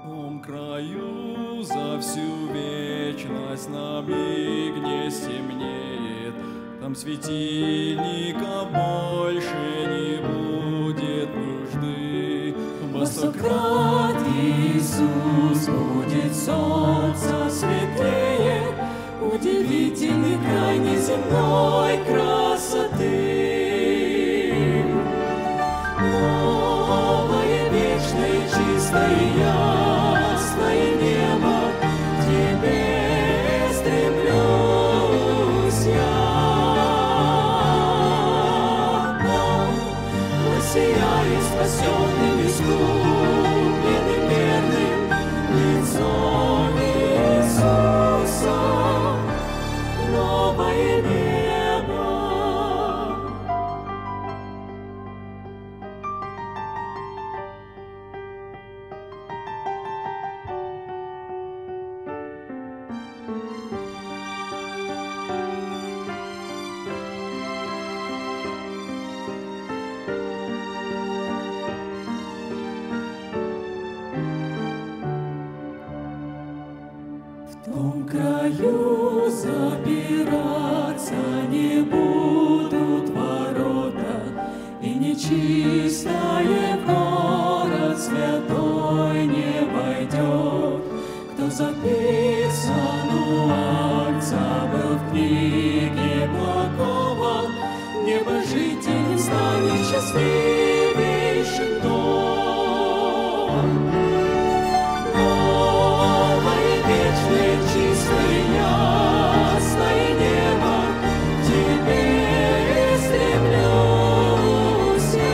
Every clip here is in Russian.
том краю за всю вечность на миг не стемнеет, там светильника больше не будет нужды. Во сто крат Иисус будет солнце светлее, удивительный край неземной красоты. Новое, вечное, чистое, ясное небо, к тебе стремлюсь я. Там воссияет спасенным, искупленным, верным лицом Иисуса. Новое небо. В том краю запираться не будут ворота, и нечистое в город святой не войдет. Кто записан у Агнца был в книге благого, небожитель станет счастливейшим дом. Новое, вечное, чистое, ясное небо, к тебе стремлюсь я.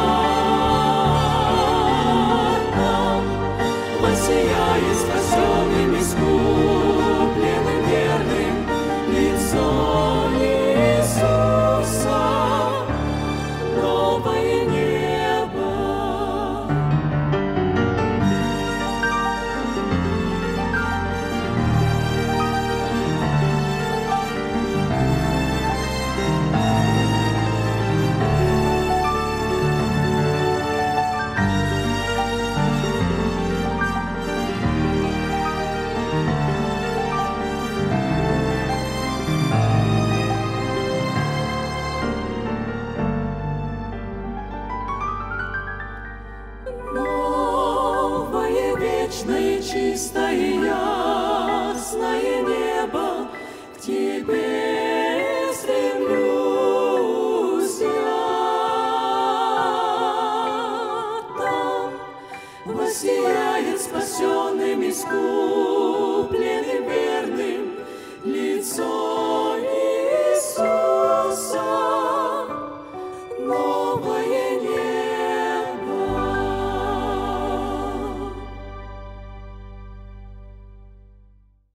Там воссияет спасенным, искупленным, верным лицом Иисуса. Новое небо. Новое, вечное, чистое, ясное небо, к тебе стремлюсь я. Там воссияет спасенным, искупленным, верным лицом